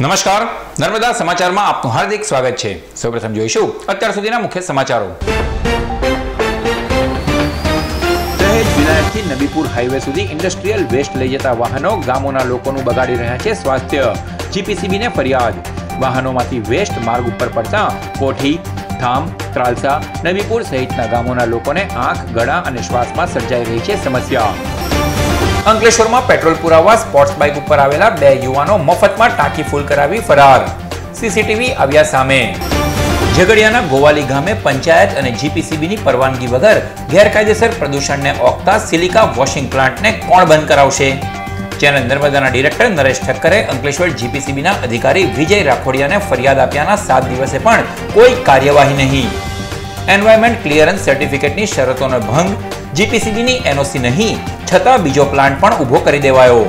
નમસ્કાર, નર્મદા સમાચારમાં આપનું હાર્દિક સ્વાગત છે। સૌપ્રથમ જોઈશું અત્યાર સુધીના મુખ્ય સમાચારો। દહેજ વિલાયતથી નબીપુર હાઈવે સુધી ઇન્ડસ્ટ્રીયલ વેસ્ટ લઈ જતા વાહનો ગામોના લોકોનું બગાડી રહ્યા છે સ્વાસ્થ્ય। જીપીસીબીને ફરિયાદ। વાહનોમાંથી વેસ્ટ માર્ગ ઉપર પડતા કોઠી, થામ, ત્રાલસા, નબીપુર સહિતના ગામોના લોકોને આંખ, ગળા અને શ્વાસમાં સર્જાઈ રહી છે સમસ્યા। અંકલેશ્વરમાં પેટ્રોલ પુરાવવા સ્પોર્ટ્સ બાઇક ઉપર આવેલા 2 યુવાનો મફતમાં ટાંકી ફૂલ કરાવી ફરાર। સીસીટીવી આવ્યા સામે। ઝઘડિયાના ગોવાલી ગામે પંચાયત અને જીપીસીબીની પરવાનગી વગર ગેરકાયદેસર પ્રદૂષણને ઓકતા સિલિકા વોશિંગ પ્લાન્ટને કોણ બંધ કરાવશે? ચેનલ નર્મદાના ડિરેક્ટર નરેશ ઠક્કરે અંકલેશ્વર જીપીસીબીના અધિકારી વિજય રાખોડિયાને ફરિયાદ આપ્યાના 7 દિવસે પણ કોઈ કાર્યવાહી નહીં। એન્વાયરમેન્ટ ક્લિયરન્સ સર્ટિફિકેટની શરતોનો ભંગ, જીપીસીબીની એનઓસી નહીં છતાં બીજો પ્લાન્ટ પણ ઊભો કરી દેવાયો।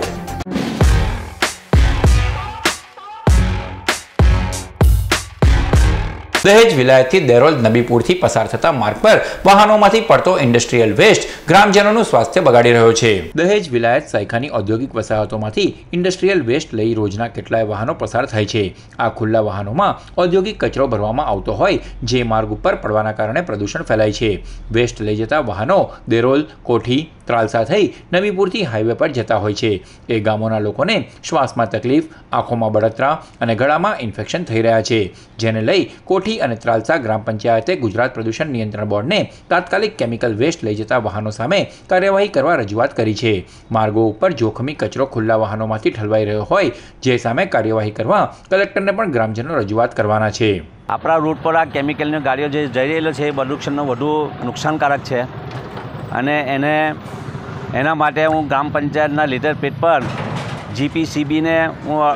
દહેજ વિલાયતથી દેરોલ નબીપુરથી પસાર થતા માર્ગ પર વાહનોમાંથી પડતો ઇન્ડસ્ટ્રીયલ વેસ્ટ ગ્રામજનોનું સ્વાસ્થ્ય બગાડી રહ્યો છે। દહેજ વિલાયત સાયખાની ઔદ્યોગિક વસાહતોમાંથી ઇન્ડસ્ટ્રીયલ વેસ્ટ લઈ રોજના કેટલાય વાહનો પસાર થાય છે। આ ખુલ્લા વાહનોમાં ઔદ્યોગિક કચરો ભરવામાં આવતો હોય જે માર્ગ ઉપર પડવાના કારણે પ્રદૂષણ ફેલાય છે। વેસ્ટ લઈ જતા વાહનો દેરોલ, કોઠી, ત્રાલસા થઈ નબીપુરથી હાઈવે પર જતા હોય છે। એ ગામોના લોકોને શ્વાસમાં તકલીફ, આંખોમાં બળતરા અને ગળામાં ઇન્ફેક્શન થઈ રહ્યા છે, જેને લઈ કોઠી અને ત્રાલસા ગ્રામ પંચાયતે ગુજરાત પ્રદૂષણ નિયંત્રણ બોર્ડને તાત્કાલિક કેમિકલ વેસ્ટ લઈ જતા વાહનો સામે કાર્યવાહી કરવા રજૂઆત કરી છે। માર્ગો ઉપર જોખમી કચરો ખુલ્લા વાહનોમાંથી ઠલવાઈ રહ્યો હોય જે સામે કાર્યવાહી કરવા કલેક્ટરને પણ ગ્રામજનો રજૂઆત કરવાના છે। આપણા રૂટ પર આ કેમિકલની ગાડીઓ જે જઈ રહેલો છે એ પ્રદૂષણનો વધુ નુકસાનકારક છે અને એના માટે હું ગ્રામ પંચાયતના લીડર પેજ પર જીપીસીબીને હું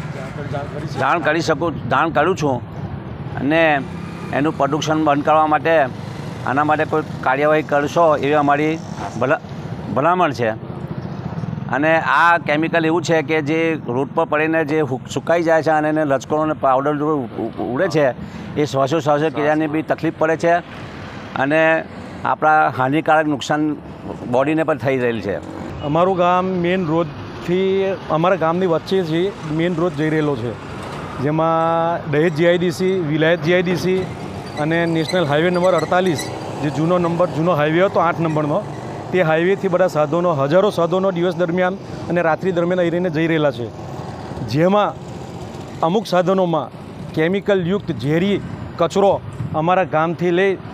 જાણ કરું છું અને એનું પ્રદૂષણ બંધ કરવા માટે આના માટે કોઈ કાર્યવાહી કરશો એવી અમારી ભલામણ છે। અને આ કેમિકલ એવું છે કે જે રોડ પર પડીને જે સુકાઈ જાય છે અને એને લચકો અને પાવડર ઉડે છે એ શ્વાસોશ્વાસ ક્રિયાને બી તકલીફ પડે છે અને આપણા હાનિકારક નુકસાન બોડીને પણ થઈ રહેલ છે। અમારું ગામ મેઇન રોડથી અમારા ગામની વચ્ચેથી મેઇન રોડ જઈ રહેલો છે, જેમાં દહેજ જીઆઈડીસી, વિલાયત જીઆઈડીસી અને નેશનલ હાઈવે નંબર 48 જે જૂનો હાઈવે હતો 8 નંબરનો, તે હાઈવેથી બધા સાધનો, હજારો સાધનો દિવસ દરમિયાન અને રાત્રિ દરમિયાન અહીં રહીને જઈ રહેલા છે, જેમાં અમુક સાધનોમાં કેમિકલયુક્ત ઝેરી કચરો અમારા ગામથી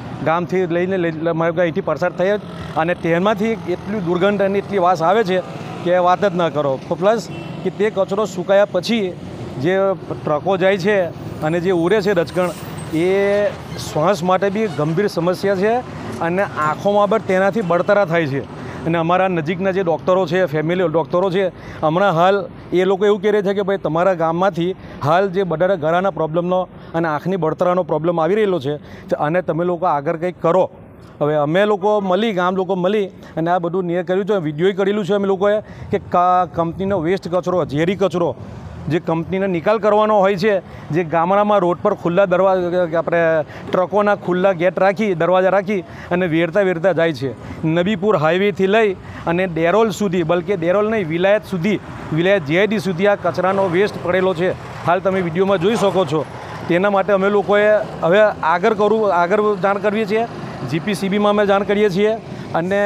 લઈને અહીંથી પસાર થયા અને તેમાંથી એટલી દુર્ગંધ અને એટલી વાસ આવે છે કે વાત જ ના કરો। પ્લસ કે તે કચરો સુકાયા પછી જે ટ્રકો જાય છે અને જે ઉડે છે રજકણ, એ શ્વાસ માટે બી ગંભીર સમસ્યા છે અને આંખોમાં પણ તેનાથી બળતરા થાય છે। અને અમારા નજીકના જે ડૉક્ટરો છે, ફેમિલી ડૉક્ટરો છે, હમણાં હાલ એ લોકો એવું કહે છે કે ભાઈ તમારા ગામમાંથી હાલ જે બધા ગળાના પ્રોબ્લેમનો અને આંખની બળતરાનો પ્રોબ્લેમ આવી રહેલો છે અને તમે લોકો આગળ કંઈક કરો। હવે અમે લોકો ગામ લોકો મળી અને આ બધું નિર્ણય કર્યું છે, વિડીયો કરેલું છે અમે લોકોએ કે કંપનીનો વેસ્ટ કચરો, ઝેરી કચરો જે કંપનીનો નિકાલ કરવાનો હોય છે, જે ગામડામાં રોડ પર ખુલ્લા આપણે ટ્રકોના ખુલ્લા ગેટ રાખી, દરવાજા રાખી અને વેરતા જાય છે। નબીપુર હાઈવેથી લઈ અને દેરોલ સુધી, બલકે દેરોલ નહીં વિલાયત સુધી, વિલાયત જીઆઈડી સુધી આ કચરાનો વેસ્ટ પડેલો છે, હાલ તમે વિડીયોમાં જોઈ શકો છો। તેના માટે અમે લોકોએ હવે આગળ જાણ કરવી છીએ, જીપીસીબીમાં અમે જાણ કરીએ છીએ અને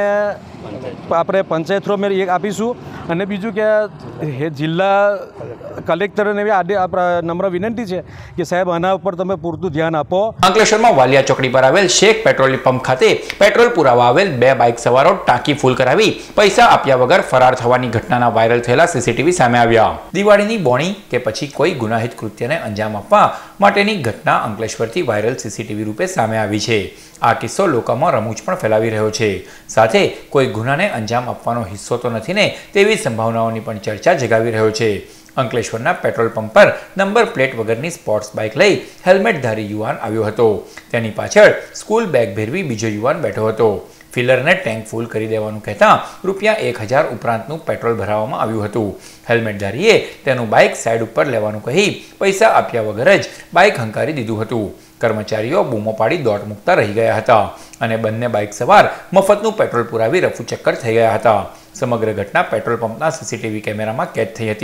આપણે પંચાયત થ્રુ અમે એક આપીશું અને બીજું કે જિલ્લા કલેક્ટરને નમ્ર વિનંતી છે કે સાહેબ આના ઉપર તમે પૂરતું ધ્યાન આપો। અંકલેશ્વરમાં વાલિયા ચોકડી પર આવેલ શેખ પેટ્રોલ પંપ ખાતે પેટ્રોલ પુરાવા આવેલ 2 બાઇક સવારો ટાંકી ફૂલ કરાવી પૈસા આપ્યા વગર ફરાર થવાની ઘટનાના વાયરલ થયેલા સીસીટીવી સામે આવ્યા। દિવાળીની બોણી કે પછી કોઈ ગુનાહિત કૃત્યને અંજામ આપવા માટેની ઘટના અંકલેશ્વરથી વાયરલ સીસીટીવી રૂપે સામે આવી છે। આ કિસ્સો લોકોમાં રમૂજ પણ ફેલાવી રહ્યો છે, સાથે કોઈ ગુનાને અંજામ આપવાનો હિસ્સો તો નથી ને તેવી સંભાવનાઓની પણ ચર્ચા જગાવી રહ્યો છે। અંકલેશ્વરના પેટ્રોલ પંપ પર નંબર પ્લેટ વગરની સ્પોર્ટ્સ બાઇક લઈ હેલ્મેટધારી યુવાન આવ્યો હતો। તેની પાછળ સ્કૂલ બેગ ભેરવી બીજો યુવાન બેઠો હતો। ફિલરને ટેન્ક ફૂલ કરી દેવાનું કહેતા ₹1000 ઉપરાંતનું પેટ્રોલ ભરાવવામાં આવ્યું હતું। હેલ્મેટધારીએ તેનું બાઇક સાઈડ ઉપર લેવાનું કહી પૈસા આપ્યા વગર જ બાઇક હંકારી દીધું હતું। કર્મચારીઓ બૂમો પાડી દોટ મૂકતા રહી ગયા હતા અને બંને બાઇક સવાર મફતનું પેટ્રોલ પુરાવી રફુ ચક્કર થઈ ગયા હતા। સમગ્ર ઘટના પેટ્રોલ પંપના સીસીટીવી કેમેરામાં કેદ થઈ હતી।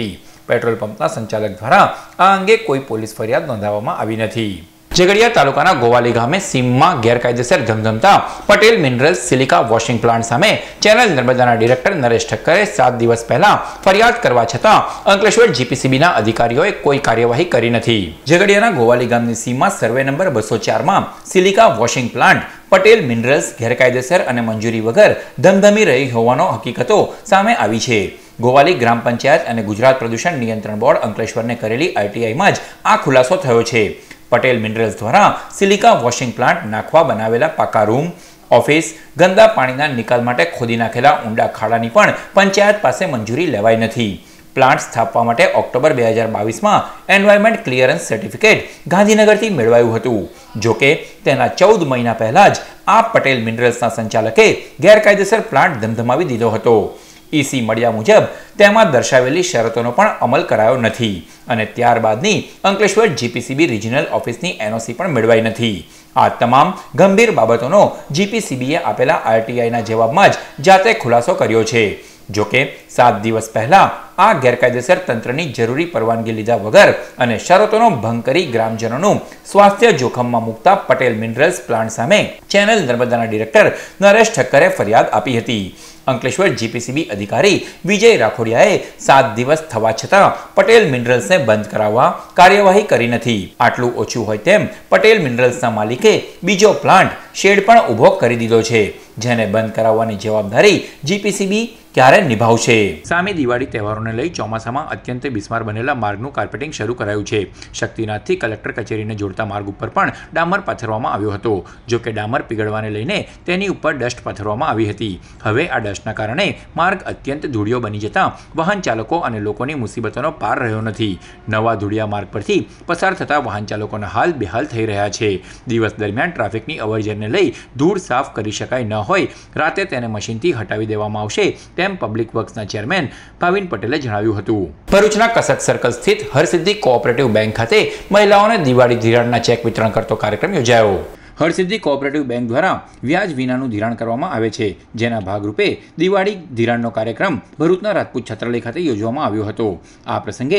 પેટ્રોલ પંપના સંચાલક દ્વારા આ અંગે કોઈ પોલીસ ફરિયાદ નોંધાવવામાં આવી નથી. ઝઘડિયા તાલુકાના ગોવાલી ગામે સીમમાં ગેરકાયદેસર ધમધમતા Patel minerals silica washing plant સામે ચેનલ નર્મદાના ડિરેક્ટર નરેશ ઠક્કરે 7 દિવસ પહેલા ફરિયાદ કરવા છતાં અંકલેશ્વર જીપીસીબીના અધિકારીઓએ કોઈ કાર્યવાહી કરી નથી. ઝઘડિયાના ગોવાલી ગામની સીમમાં સર્વે નંબર 204માં silica washing plant Patel minerals ગેરકાયદેસર અને મંજૂરી વગર ધમધમી રહી હોવાનો હકીકતો સામે આવી છે. ગોવાલી ગ્રામ પંચાયત અને ગુજરાત પ્રદૂષણ નિયંત્રણ બોર્ડ અંકલેશ્વરને કરેલી આરટીઆઈમાં જ આ ખુલાસો થયો છે. પટેલ મિનરલ્સ દ્વારા સિલિકા વોશિંગ પ્લાન્ટ નાખવા બનાવેલા પાકા રૂમ, ઓફિસ, ગંદા પાણીના નિકાલ માટે ખોદી નાખેલા ઊંડા ખાડાની પણ પંચાયત પાસે મંજૂરી લેવાઈ નથી. પ્લાન્ટ સ્થાપવા માટે ઓક્ટોબર 2022માં એન્વાયરમેન્ટ ક્લિયરન્સ સર્ટિફિકેટ ગાંધીનગરથી મેળવાયું હતું. જોકે તેના 14 મહિના પહેલા જ આ પટેલ મિનરલ્સના સંચાલકે ગેરકાયદેસર પ્લાન્ટ ધમધમાવી દીધો હતો. ઈસી મળ્યા મુજબ તેમાં દર્શાવેલી શરતોનો પણ અમલ કરાયો નથી અને ત્યારબાદની અંકલેશ્વર જીપીસીબી રિજનલ ઓફિસની એનઓસી પણ મેળવાઈ નથી. આ તમામ ગંભીર બાબતોનો જીપીસીબીએ આપેલા આરટીઆઈના જવાબમાં જ જાતે ખુલાસો કર્યો છે. જોકે 7 દિવસ પહેલા આ ગેરકાયદેસર તંત્રની જરૂરી પરવાનગી લીધા વગર અને શરતોનો ભંગ કરી ગ્રામજનોનું સ્વાસ્થ્ય જોખમમાં મૂકતા પટેલ મિનરલ્સ પ્લાન્ટ સામે ચેનલ નર્મદાના ડિરેક્ટર નરેશ ઠક્કરે ફરિયાદ આપી હતી. અંકલેશ્વર જીપીસીબી અધિકારી વિજય રાખોડિયાએ 7 દિવસ થવા છતાં પટેલ મિનરલ્સને બંધ કરાવવા કાર્યવાહી કરી નથી. આટલું ઓછું હોય તેમ પટેલ મિનરલ્સના માલિકે બીજો પ્લાન્ટ શેડ પણ ઊભો કરી દીધો છે, જેને બંધ કરાવવાની જવાબદારી જીપીસીબી ક્યારે નિભાવશે. સામે દિવાળી તહેવારોને લઈ ચોમાસામાં અત્યંત બિસ્માર બનેલા માર્ગનું કાર્પેટિંગ શરૂ કરાયું છે. શક્તિનાથથી કલેક્ટર કચેરીને જોડતા માર્ગ ઉપર પણ ડામર પાથરવામાં આવ્યો હતો. જો કે ડામર પીગળવાને લઈને તેની ઉપર ડસ્ટ પાથરવામાં આવી હતી. હવે આ ડસ્ટના કારણે માર્ગ અત્યંત ધૂળિયો બની જતા વાહન ચાલકો અને લોકોની મુસીબતોનો પાર રહ્યો નથી. નવા ધૂળિયા માર્ગ પરથી પસાર થતા વાહન ચાલકોના હાલ બેહાલ થઈ રહ્યા છે. દિવસ દરમિયાન ટ્રાફિકની અવરજવરને લઈ ધૂળ સાફ કરી શકાય ન હોય રાતે તેને મશીનથી હટાવી દેવામાં આવશે તેમ પબ્લિક વર્ક્સના ચેરમેન ભાવિન પટેલે જણાવ્યું હતું. ભરૂચના કસક સર્કલ સ્થિત હરસિદ્ધિ કોઓપરેટિવ બેંક ખાતે મહિલાઓને દિવાળી ધિરાણના ચેક વિતરણ કરતો કાર્યક્રમ યોજાયો. હરસિદ્ધિ કોઓપરેટિવ બેંક દ્વારા વ્યાજ વિનાનું ધિરાણ કરવામાં આવે છે, જેના ભાગરૂપે દિવાળી ધિરાણનો કાર્યક્રમ ભરૂચના રાજપૂત છાત્રાલય ખાતે યોજવામાં આવ્યો હતો. આ પ્રસંગે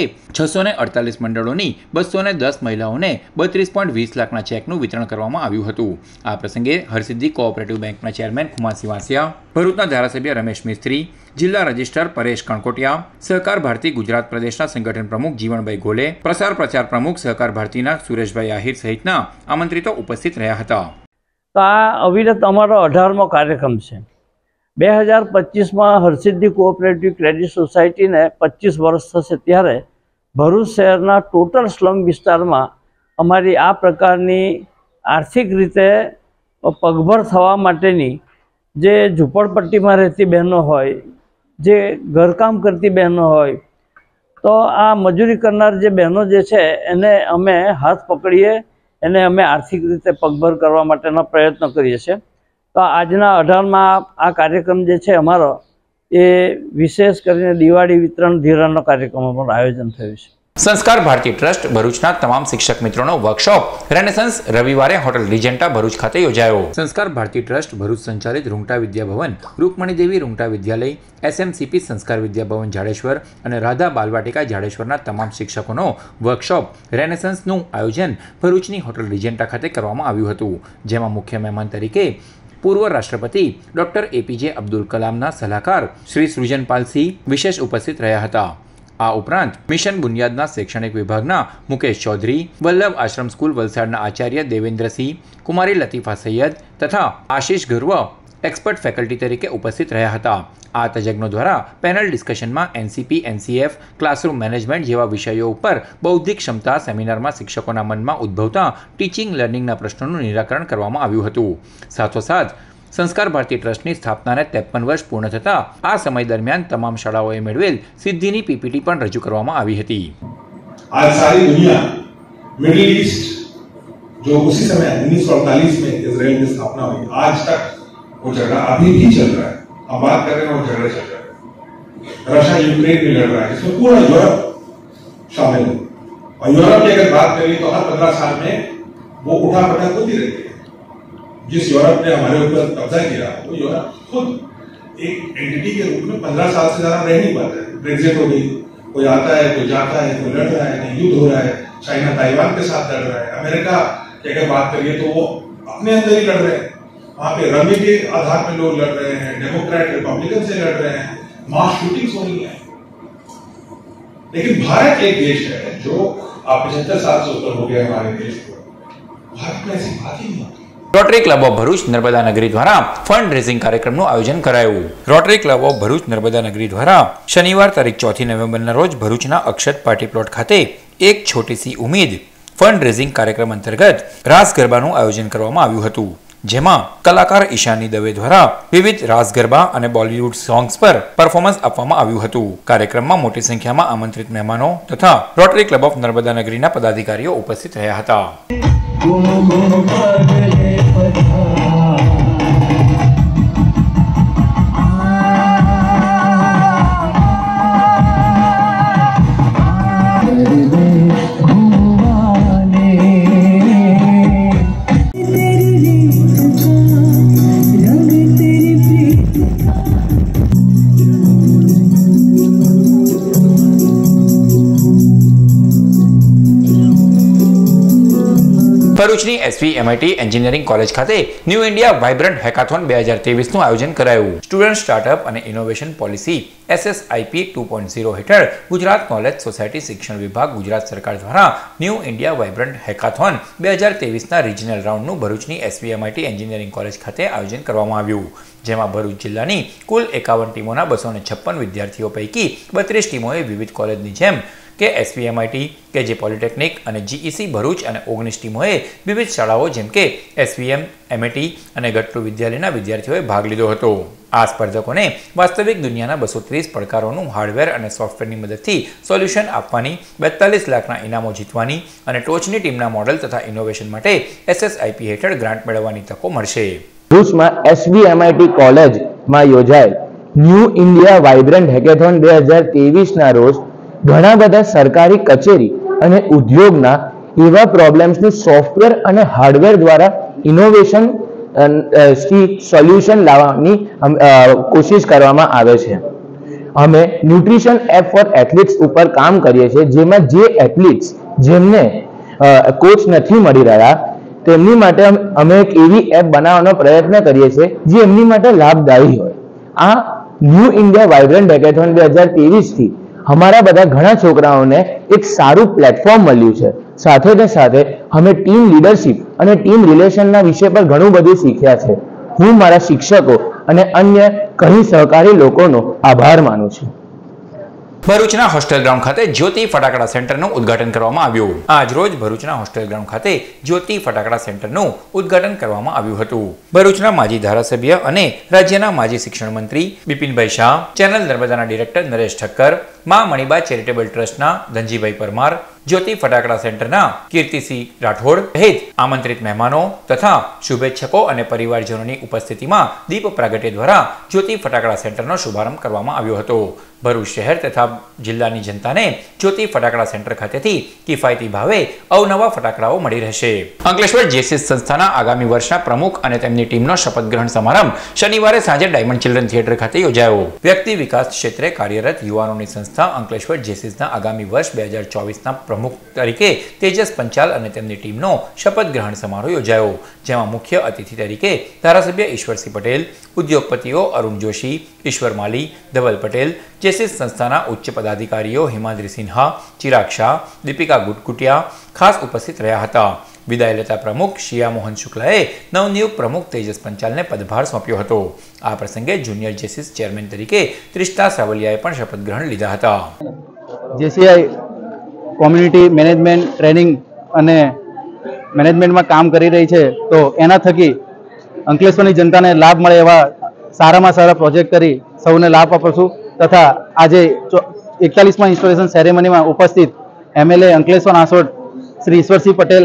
648 મંડળોની 210 મહિલાઓને 32.20 લાખના ચેકનું વિતરણ કરવામાં આવ્યું હતું. આ પ્રસંગે હરસિદ્ધિ કોઓપરેટિવ બેંકના ચેરમેન કુમારસિંહ વાસિયા, ભરૂચના ધારાસભ્ય રમેશ મિસ્ત્રી, જિલ્લા રજિસ્ટ્રાર પરેશ કણકોટિયા, સહકાર ભારતી ગુજરાત પ્રદેશના સંગઠન પ્રમુખ જીવણભાઈ ગોલે, પ્રચાર પ્રમુખ સહકાર ભારતીના સુરેશભાઈ આહિર સહિતના આમંત્રિતો ઉપસ્થિત રહ્યા હતા. તો આ અવિરત અમારો 18મો કાર્યક્રમ છે. 2025માં હરસિદ્ધિ કોઓપરેટિવ ક્રેડિટ સોસાયટીને 25 વર્ષ થશે ત્યારે ભરૂચ શહેરના ટોટલ સ્લમ વિસ્તારમાં અમારી આ પ્રકારની આર્થિક રીતે પગભર થવા માટેની જે ઝૂંપડપટ્ટીમાં રહેતી બહેનો હોય, જે ઘરકામ કરતી બહેનો હોય, તો આ મજૂરી કરનાર જે બહેનો જે છે એને અમે હાથ પકડીએ, એને અમે આર્થિક રીતે પગભર કરવા માટેના પ્રયત્નો કરીએ છીએ. તો આજના 18માં આ કાર્યક્રમ જે છે અમારો એ વિશેષ કરીને દિવાળી વિતરણ ધિરાણનો કાર્યક્રમ અમારું આયોજન થયું છે. સંસ્કાર ભારતી ટ્રસ્ટ ભરૂચના તમામ શિક્ષક મિત્રોનો વર્કશોપ રેનેસન્સ રવિવારે હોટલ રિજન્ટા ભરૂચ ખાતે યોજાયો. સંસ્કાર ભારતી ટ્રસ્ટ ભરૂચ સંચાલિત રૂંગટા વિદ્યાભવન, રૂકમણીદેવી રૂંગટા વિદ્યાલય, એસએમસીપી સંસ્કાર વિદ્યાભવન જાડેશ્વર અને રાધા બાલવાટિકા જાડેશ્વરના તમામ શિક્ષકોનો વર્કશોપ રેનેસન્સનું આયોજન ભરૂચની હોટલ રિજન્ટા ખાતે કરવામાં આવ્યું હતું. જેમાં મુખ્ય મહેમાન તરીકે પૂર્વ રાષ્ટ્રપતિ ડોક્ટર એપીજે અબ્દુલ કલામના સલાહકાર શ્રી સૃજનપાલસિંહ વિશેષ ઉપસ્થિત રહ્યા હતા. આ ઉપરાંત મિશન બુનિયાદના શૈક્ષણિક વિભાગના મુકેશ ચૌધરી, વલ્લભ આશ્રમ સ્કૂલ વલસાડના આચાર્ય દેવેન્દ્રસિંહ, કુમારી લતીફા સૈયદ તથા આશીષ ગર્વ એક્સપર્ટ ફેકલ્ટી તરીકે ઉપસ્થિત રહ્યા હતા. આ તજજ્ઞો દ્વારા પેનલ ડિસ્કશનમાં એનસીપી, એનસીએફ, ક્લાસરૂમ મેનેજમેન્ટ જેવા વિષયો ઉપર બૌદ્ધિક ક્ષમતા સેમિનારમાં શિક્ષકોના મનમાં ઉદ્ભવતા ટીચિંગ લર્નિંગના પ્રશ્નોનું નિરાકરણ કરવામાં આવ્યું હતું. સાથોસાથ સંસ્કાર ભારતી ટ્રસ્ટની સ્થાપનાને 53 વર્ષ પૂર્ણ થતા આ સમય દરમિયાન તમામ શાળાઓએ મેળવેલ સિદ્ધિની પીપીટી પણ રજૂ કરવામાં આવી હતી. आज सारी दुनिया मिडिल ईस्ट जो उसी समय 1948 में इजराइल में स्थापना हुई, आज तक वो झगड़ा अभी भी चल रहा है. हम बात कर रहे हैं वो झगड़ा चल रहा है. रशिया यूक्रेन में लड़ रहा है, इसमें पूरा यूरोप शामिल है. और यूरोप की अगर बात करें तो हर 15 साल में वो उठापटक होती रहती है. जिस यूरोप ने हमारे ऊपर कब्जा किया वो यूरोप खुद एक एंटिटी के रूप में 15 साल से ज्यादा रह नहीं पाता है. ब्रेक्जिट हो गई, कोई आता है, कोई जाता है, कोई लड़ रहा है, कहीं युद्ध हो रहा है, चाइना ताइवान के साथ लड़ रहा है, अमेरिका की अगर बात करिए तो वो अपने अंदर ही लड़ रहे हैं, वहां पे रमी के आधार पर लोग लड़ रहे हैं, डेमोक्रेट रिपब्लिकन से लड़ रहे हैं, मास शूटिंग्स हो रही है। लेकिन भारत एक देश है जो 75 साल से ऊपर हो गया हमारे देश को, भारत में ऐसी बात ही नहीं होती। Rotary club of Bharuch Narmada Nagari દ્વારા ફંડ રેઝિંગ કાર્યક્રમનું આયોજન કરાયું। Rotary club of Bharuch Narmada Nagari દ્વારા શનિવાર તારીખ 4 નવેમ્બરના રોજ ભરૂચના અક્ષત પાર્ટી પ્લોટ ખાતે એક છોટી સી ઉમ્મીદ ફંડ રેઝિંગ કાર્યક્રમ અંતર્ગત રાસ ગરબાનું આયોજન કરવામાં આવ્યું હતું, જેમાં કલાકાર ઈશાની દવે દ્વારા વિવિધ રાસ ગરબા અને બોલિવૂડ સોંગ્સ પર પરફોર્મન્સ આપવામાં આવ્યું હતું। કાર્યક્રમમાં મોટી સંખ્યામાં આમંત્રિત મહેમાનો તથા રોટરી ક્લબ ઓફ નર્મદા નગરીના પદાધિકારીઓ ઉપસ્થિત રહ્યા હતા। ભરૂચની SVMIT એન્જિનિયરિંગ કોલેજ ખાતે ન્યૂ ઇન્ડિયા વાઇબ્રન્ટ હેકાથોન 2023નું આયોજન કરાયું। સ્ટુડન્ટ સ્ટાર્ટઅપ અને ઇનોવેશન પોલિસી SSIP 2.0 હેઠળ ગુજરાત નોલેજ સોસાયટી શિક્ષણ વિભાગ ગુજરાત સરકાર દ્વારા ન્યૂ ઇન્ડિયા વાઇબ્રન્ટ હેકાથોન 2023ના રિજનલ રાઉન્ડનું ભરૂચની SVMIT એન્જિનિયરિંગ કોલેજ ખાતે આયોજન કરવામાં આવ્યું, જેમાં ભરૂચ જિલ્લાની કુલ 51 ટીમોના 256 વિદ્યાર્થીઓ પૈકી 32 ટીમોએ વિવિધ કોલેજની જેમ કે SVMIT, KJ પોલિટેકનિક અને GEC ભરૂચ અને 19 ટીમોએ વિવિધ શાળાઓ જેમ કે SVM, MIT અને ગટ્ટુ વિદ્યાલયના વિદ્યાર્થીઓએ ભાગ લીધો હતો। આ સ્પર્ધકોને વાસ્તવિક દુનિયાના 230 પડકારોનું હાર્ડવેર અને સોફ્ટવેરની મદદથી સોલ્યુશન આપવાની, 42 લાખના ઇનામો જીતવાની અને ટોચની ટીમના મોડલ તથા ઇનોવેશન માટે SSIP હેઠળ ગ્રાન્ટ મેળવવાની તકો મળશે। ભરૂચમાં SVMIT કોલેજમાં યોજાયેલ ન્યૂ ઇન્ડિયા વાઇબ્રન્ટ હેકેથોન 2023ના રોજ ઘણા બધા સરકારી કચેરી અને ઉદ્યોગના એવા પ્રોબ્લેમ્સનું સોફ્ટવેર અને હાર્ડવેર દ્વારા ઇનોવેશન સોલ્યુશન લાવવાની કોશિશ કરવામાં આવે છે। અમે ન્યુટ્રિશન એપ ફોર એથ્લીટ્સ ઉપર કામ કરીએ છીએ, જેમાં જે એથ્લીટ્સ જેમને કોચ નથી મળી રહ્યા તેમની માટે અમે એક એવી એપ બનાવવાનો પ્રયત્ન કરીએ છીએ જે એમની માટે લાભદાયી હોય। આ ન્યૂ ઇન્ડિયા વાઇબ્રન્ટ હેકેથોન 2023 થી हमारा बधा घना छोकराओने एक सारू प्लेटफॉर्म मळ्युं छे। साथे ने साथे हमें टीम लीडरशिप अने टीम रिलेशन ना विषय पर घणुं बधुं शीख्या छे। हूँ मारा शिक्षकों अने अन्य कई सहकारी लोकोनो आभार मानु छुं। ભરૂચના હોસ્ટેલ ગ્રાઉન્ડ ખાતે જ્યોતિ ફટાકડા સેન્ટરનું ઉદ્ઘાટન કરવામાં આવ્યું। આજ રોજ ભરૂચના હોસ્ટેલ ગ્રાઉન્ડ ખાતે જ્યોતિ ફટાકડા સેન્ટરનું ઉદ્ઘાટન કરવામાં આવ્યું હતું। ભરૂચના માજી ધારાસભ્ય અને રાજ્યના માજી શિક્ષણ મંત્રી બિપિનભાઈ શાહ, ચેનલ નર્મદાના ડિરેક્ટર નરેશ ઠક્કર, માં મણિબા ચેરિટેબલ ટ્રસ્ટના ધનજીભાઈ પરમાર, જ્યોતિ ફટાકડા સેન્ટરના કીર્તિસિંહ રાઠોડ સહિત આમંત્રિત મહેમાનો તથા શુભેચ્છકો અને પરિવારજનોની ઉપસ્થિતિમાં દીપ પ્રાગટ્ય દ્વારા જ્યોતિ ફટાકડા સેન્ટરનો શુભારંભ કરવામાં આવ્યો હતો। ભરૂચ શહેર તથા જિલ્લાની જનતાને જ્યોતિ ફટાકડા સેન્ટર ખાતેથી કિફાયતી ભાવે અવનવા ફટાકડાઓ મળી રહેશે। અંકલેશ્વર જેસીસ સંસ્થાના આગામી વર્ષના પ્રમુખ અને તેમની ટીમનો શપથ ગ્રહણ સમારંભ શનિવારે સાંજે ડાયમંડ ચિલ્ડ્રન થિયેટર ખાતે યોજાયો। વ્યક્તિ વિકાસ ક્ષેત્રે કાર્યરત યુવાનોની સંસ્થા અંકલેશ્વર જેસીસના આગામી વર્ષ 2024ના પ્રમુખ તરીકે તેજસ પંચાલ અને તેમની ટીમનો શપથ ગ્રહણ સમારોહ યોજાયો, જેમાં મુખ્ય અતિથિ તરીકે ધારાસભ્ય ઈશ્વરસિંહ પટેલ, ઉદ્યોગપતિઓ અરુણ જોશી, ઈશ્વર માલી, ધવલ પટેલ, જેસીસ સંસ્થાના ઉચ્ચ પદાધિકારીઓ હિમાદ્રી સિન્હા, ચિરાગ શાહ, દીપિકા ગુટકુટિયા ખાસ ઉપસ્થિત રહ્યા હતા। વિદાય લેતા પ્રમુખ શિયા મોહન શુક્લાએ નવનિયુક્ત પ્રમુખ તેજસ પંચાલને પદભાર સોંપ્યો હતો। આ પ્રસંગે જુનિયર જેસીસ ચેરમેન તરીકે ત્રિષ્ટા સાવલિયાએ પણ શપથ ગ્રહણ લીધા હતા। જેસીઆઈ કોમ્યુનિટી મેનેજમેન્ટ ટ્રેનિંગ અને મેનેજમેન્ટમાં કામ કરી રહી છે, તો એના થકી અંકલેશ્વરની જનતાને લાભ મળે એવા સારામાં સારા પ્રોજેક્ટ કરી સૌને લાભ આપીશું। તથા આજે 41મા ઇન્સ્ટોલેશન સેરેમનીમાં ઉપસ્થિત MLA અંકલેશ્વર આસોડ Shri Ishwarsinh Patel,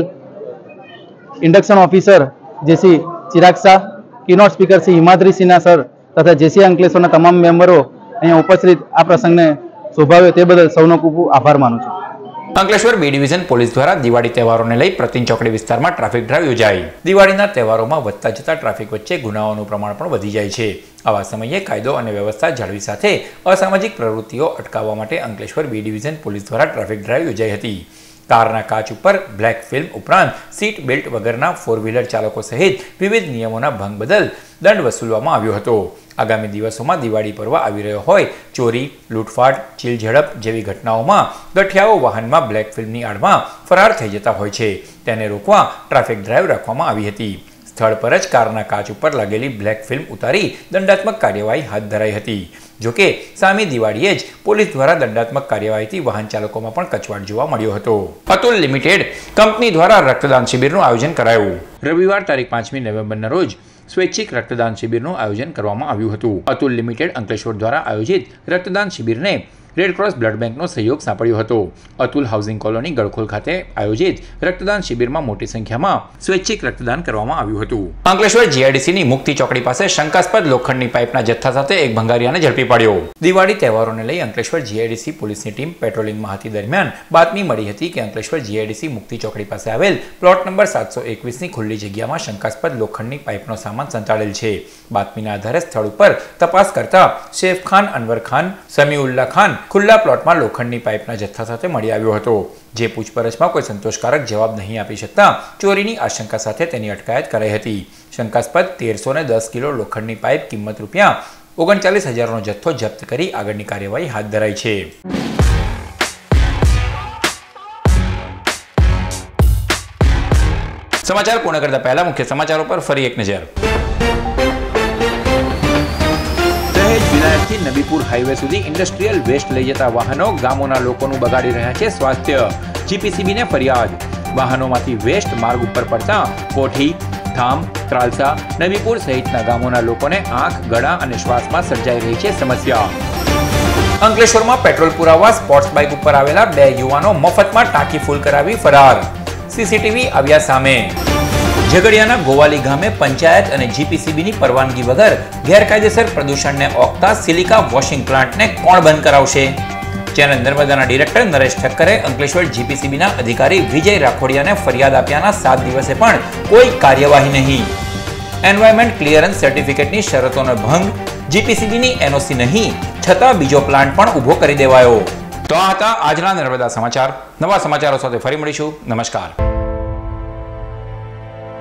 induction officer JC Chirag Shah, keynote speaker Shri Himadri Sinha sir तथा जेसी अंकलेश्वरना तमाम मेम्बरो अहींया उपस्थित आ प्रसंगने शोभाव्यो ते बदल सौनो खूब आभार मानु छुं। અંકલેશ્વર બી ડિવિઝન પોલીસ દ્વારા દિવાળી તહેવારોને લઈ પ્રતિન ચોકડી વિસ્તારમાં ટ્રાફિક ડ્રાઈવ યોજાઈ. દિવાળીના તહેવારોમાં વધતા જતા ટ્રાફિક વચ્ચે ગુનાઓનું પ્રમાણ પણ વધી જાય છે. આવા સમયે કાયદો અને વ્યવસ્થા જાળવી સાથે અસામાજિક પ્રવૃત્તિઓ અટકાવવા માટે અંકલેશ્વર બી ડિવિઝન પોલીસ દ્વારા ટ્રાફિક ડ્રાઈવ યોજાઈ હતી. કારના કાચ ઉપર બ્લેક ફિલ્મ ઉપરાંત સીટ બેલ્ટ વગરના 4-વ્હીલર ચાલકો સહિત વિવિધ નિયમોના ભંગ બદલ દંડ વસૂલવામાં આવ્યો હતો. આગામી દિવસોમાં દિવાળી પર્વ આવી રહ્યો હોય ચોરી, લૂંટફાટ, ચીલ ઝડપ જેવી ઘટનાઓમાં ગઠિયાઓ વાહનમાં બ્લેક ફિલ્મની આડમાં ફરાર થઈ જતા હોય છે. તેને રોકવા ટ્રાફિક ડ્રાઈવ રાખવામાં આવી હતી. સ્થળ પર જ કારના કાચ ઉપર લાગેલી બ્લેક ફિલ્મ ઉતારી દંડાત્મક કાર્યવાહી હાથ ધરાઈ હતી. જોકે સામી દિવાળીએ જ પોલીસ દ્વારા દંડાત્મક કાર્યવાહીથી વાહન ચાલકોમાં પણ કચવાટ જોવા મળ્યો હતો. અતુલ લિમિટેડ કંપની દ્વારા રક્તદાન શિબિરનું આયોજન કરાયું. રવિવાર તારીખ 5મી નવેમ્બરના રોજ સ્વૈચ્છિક રક્તદાન શિબિરનું આયોજન કરવામાં આવ્યું હતું. અતુલ લિમિટેડ અંકલેશ્વર દ્વારા આયોજિત રક્તદાન શિબિરને રેડક્રોસ બ્લડ બેંકનો સહયોગ સાંપડ્યો હતો. અતુલ હાઉસિંગ કોલોની ગળખોલ ખાતે આયોજિત રક્તદાન શિબિરમાં મોટી સંખ્યામાં સ્વૈચ્છિક રક્તદાન કરવામાં આવ્યું હતું. અંકલેશ્વર જીઆઈડીસીની મુક્તિ ચોકડી પાસે શંકાસ્પદ લોખંડની પાઇપના જથ્થા સાથે એક ભંગારિયાને ઝડપી પાડ્યો. દિવાળી તહેવારોને લઈ અંકલેશ્વર જીઆઈડીસી પોલીસની ટીમ પેટ્રોલિંગમાં હતી દરમિયાન બાતમી મળી હતી કે અંકલેશ્વર જીઆઈડીસી મુક્તિ ચોકડી પાસે આવેલ પ્લોટ નંબર 721ની ખુલ્લી જગ્યામાં શંકાસ્પદ લોખંડની પાઇપનો સામાન સંતાડેલ છે. બાતમીના આધારે સ્થળ ઉપર તપાસ કરતા શેફ ખાન, અનવર ખાન, સમીઉલ્લા ખાન ખુલ્લા પ્લોટમાં લોખંડની પાઇપના જથ્થા સાથે મળી આવ્યો હતો. જે પૂછપરછમાં કોઈ સંતોષકારક જવાબ નહીં આપી શકતા ચોરીની આશંકા સાથે તેની અટકાયત કરાઈ હતી. શંકાસ્પદ 1310 કિલો લોખંડની પાઇપ કિંમત રૂપિયા 39,000નો જથ્થો જપ્ત કરી આગળની કાર્યવાહી હાથ ધરાઈ છે. સમાચાર પૂર્ણ કરતા પહેલા મુખ્ય સમાચારો પર ફરી એક નજર. વિનાયકથી નબીપુર હાઈવે સુધી ઇન્ડસ્ટ્રીયલ વેસ્ટ લઈ જતા વાહનો ગામોના લોકોનું બગાડી રહ્યા છે સ્વાસ્થ્ય. જીપીસીબીને ફરિયાદ. વાહનોમાંથી વેસ્ટ માર્ગ ઉપર પડતા કોઠી, થામ, ત્રાલસા, નબીપુર સહિતના ગામોના લોકોને આંખ, ગળા અને શ્વાસમાં સર્જાઈ રહી છે સમસ્યા. અંકલેશ્વરમાં પેટ્રોલ પુરાવવા સ્પોર્ટ્સ બાઇક ઉપર આવેલા 2 યુવાનો મફતમાં ટાંકી ફૂલ કરાવી ફરાર. સીસીટીવી આવ્યા સામે. ઝઘડિયાના ગોવાલી ગામે પંચાયત અને જીપીસીબીની પરવાનગી વગર ગેરકાયદેસર પ્રદૂષણને ઓકતા સિલિકા વોશિંગ પ્લાન્ટને કોણ બંધ કરાવશે? ચેનલ નર્મદાના ડિરેક્ટર નરેશ ઠક્કરે અંકલેશ્વર જીપીસીબીના અધિકારી વિજય રાખોડિયાને ફરિયાદ આપ્યાના 7 દિવસે પણ કોઈ કાર્યવાહી નહીં. એન્વાયરમેન્ટ ક્લિયરન્સ સર્ટિફિકેટની શરતોનો ભંગ, જીપીસીબીની એનઓસી નહીં છતાં બીજો પ્લાન્ટ પણ ઊભો કરી દેવાયો. તો આ હતા આજના નર્મદા સમાચાર. નવા સમાચારો સાથે ફરી મળીશું. નમસ્કાર.